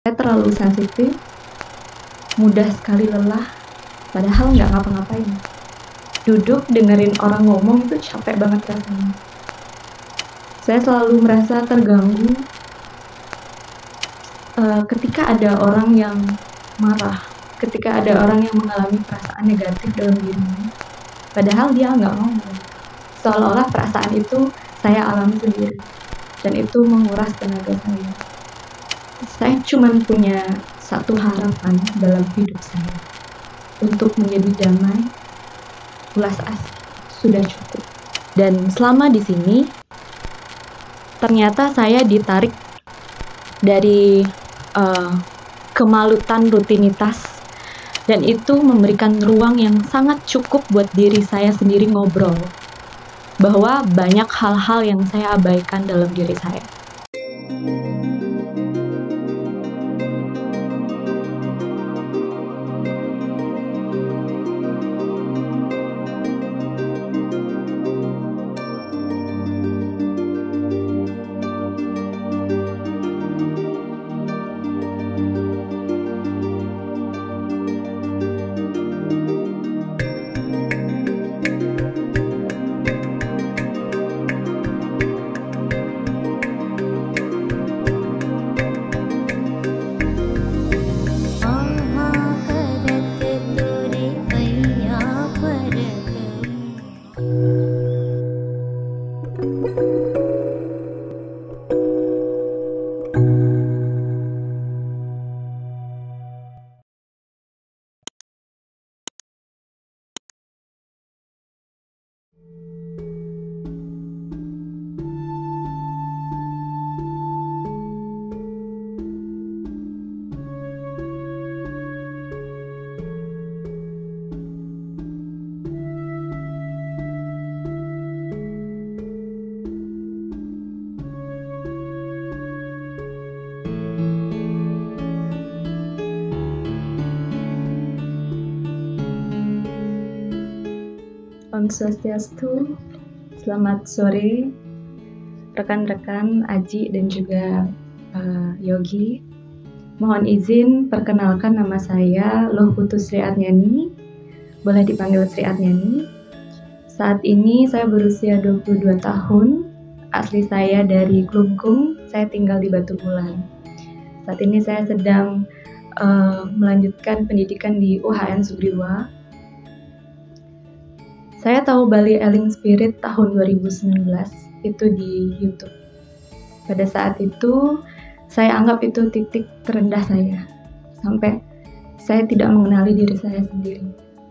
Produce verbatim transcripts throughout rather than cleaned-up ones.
Saya terlalu sensitif, mudah sekali lelah, padahal nggak ngapa-ngapain. Duduk dengerin orang ngomong itu capek banget rasanya. Saya selalu merasa terganggu uh, ketika ada orang yang marah, ketika ada orang yang mengalami perasaan negatif dalam dirinya, padahal dia nggak ngomong. Seolah-olah perasaan itu saya alami sendiri, dan itu menguras tenaga saya. Saya cuma punya satu harapan dalam hidup saya, untuk menjadi damai, ulas asih, sudah cukup. Dan selama di sini, ternyata saya ditarik dari uh, kemalutan rutinitas, dan itu memberikan ruang yang sangat cukup buat diri saya sendiri ngobrol, bahwa banyak hal-hal yang saya abaikan dalam diri saya. Om Swastiastu, selamat sore rekan-rekan Aji dan juga uh, Yogi. Mohon izin perkenalkan, nama saya Loh Putu Sri Arnyani, boleh dipanggil Sri Arnyani. Saat ini saya berusia dua puluh dua tahun, asli saya dari Klungkung, saya tinggal di Batu Bulan. Saat ini saya sedang uh, melanjutkan pendidikan di U H N Sugriwa. Saya tahu Bali Eling Spirit tahun dua ribu sembilan belas, itu di YouTube. Pada saat itu, saya anggap itu titik terendah saya, sampai saya tidak mengenali diri saya sendiri.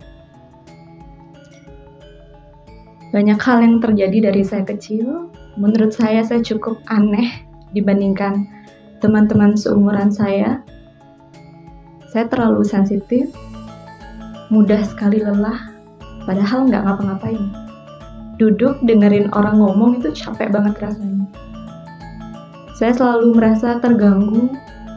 Banyak hal yang terjadi dari saya kecil, menurut saya saya cukup aneh dibandingkan teman-teman seumuran saya. Saya terlalu sensitif, mudah sekali lelah, padahal nggak ngapa-ngapain. Duduk dengerin orang ngomong itu capek banget rasanya. Saya selalu merasa terganggu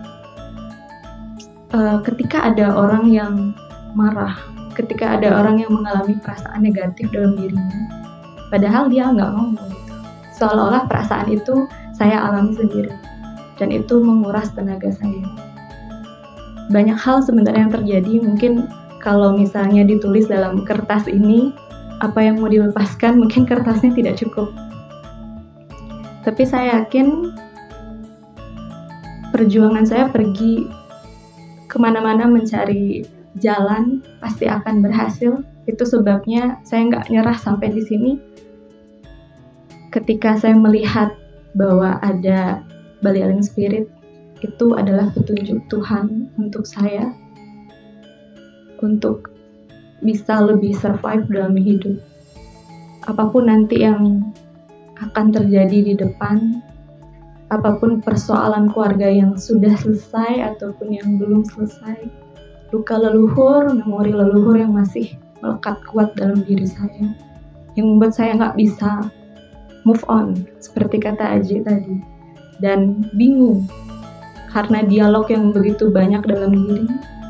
uh, ketika ada orang yang marah, ketika ada orang yang mengalami perasaan negatif dalam dirinya, padahal dia nggak ngomong. Seolah-olah perasaan itu saya alami sendiri, dan itu menguras tenaga saya. Banyak hal sebenarnya yang terjadi, mungkin kalau misalnya ditulis dalam kertas ini, apa yang mau dilepaskan, mungkin kertasnya tidak cukup. Tapi saya yakin perjuangan saya pergi kemana-mana mencari jalan pasti akan berhasil. Itu sebabnya saya nggak nyerah sampai di sini. Ketika saya melihat bahwa ada Bali Eling Spirit, itu adalah petunjuk Tuhan untuk saya, untuk bisa lebih survive dalam hidup. Apapun nanti yang akan terjadi di depan, apapun persoalan keluarga yang sudah selesai ataupun yang belum selesai, luka leluhur, memori leluhur yang masih melekat kuat dalam diri saya, yang membuat saya nggak bisa move on, seperti kata Aji tadi, dan bingung karena dialog yang begitu banyak dalam diri.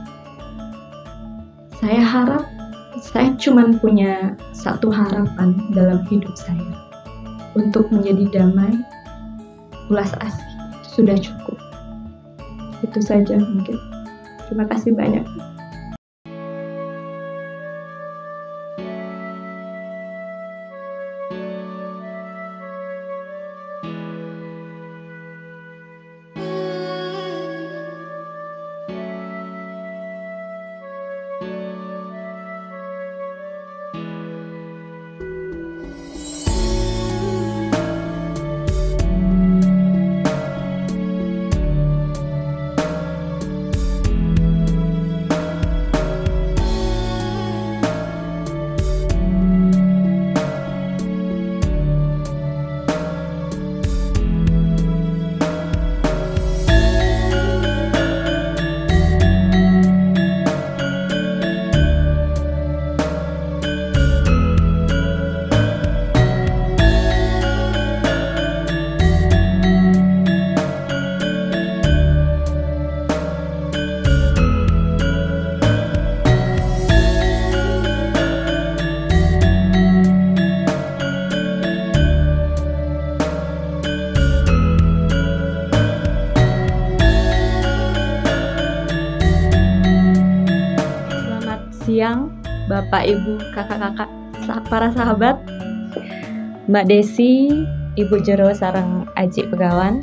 Saya harap saya cuma punya satu harapan dalam hidup saya, untuk menjadi damai, ulas asih, sudah cukup. Itu saja mungkin. Terima kasih banyak. Siang, Bapak, Ibu, kakak-kakak, para sahabat, Mbak Desi, Ibu Jero sareng Aji Pegawan.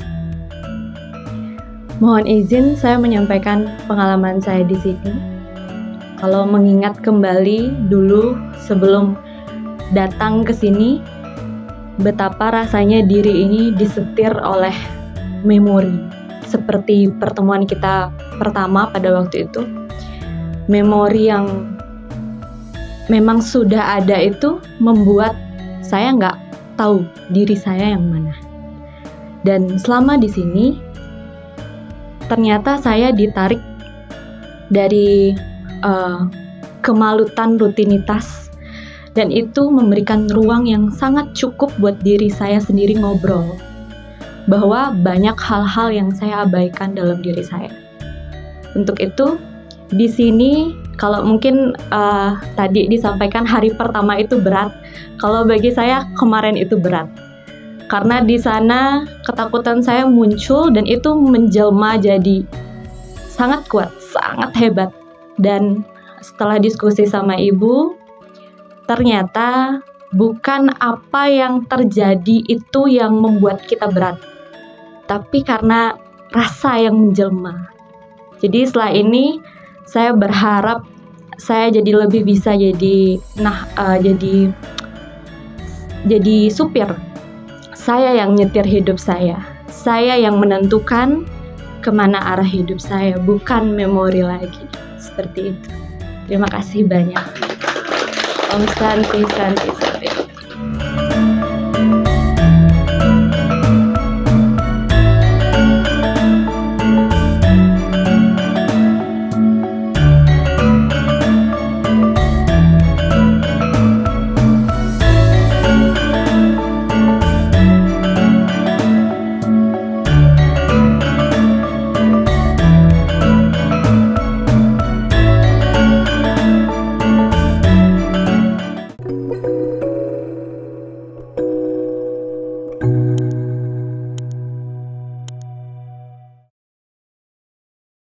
Mohon izin saya menyampaikan pengalaman saya di sini. Kalau mengingat kembali dulu sebelum datang ke sini, betapa rasanya diri ini disetir oleh memori. Seperti pertemuan kita pertama pada waktu itu. Memori yang memang sudah ada itu membuat saya nggak tahu diri saya yang mana. Dan selama di sini, ternyata saya ditarik dari uh, kemalutan rutinitas, dan itu memberikan ruang yang sangat cukup buat diri saya sendiri ngobrol bahwa banyak hal-hal yang saya abaikan dalam diri saya. Untuk itu, di sini kalau mungkin uh, tadi disampaikan hari pertama itu berat, kalau bagi saya kemarin itu berat. Karena di sana ketakutan saya muncul dan itu menjelma jadi sangat kuat, sangat hebat. Dan setelah diskusi sama ibu, ternyata bukan apa yang terjadi itu yang membuat kita berat, tapi karena rasa yang menjelma. Jadi setelah ini saya berharap saya jadi lebih bisa jadi nah uh, jadi jadi supir. Saya yang nyetir hidup saya. Saya yang menentukan kemana arah hidup saya, bukan memori lagi. Seperti itu. Terima kasih banyak. Om Santi Santi Santi.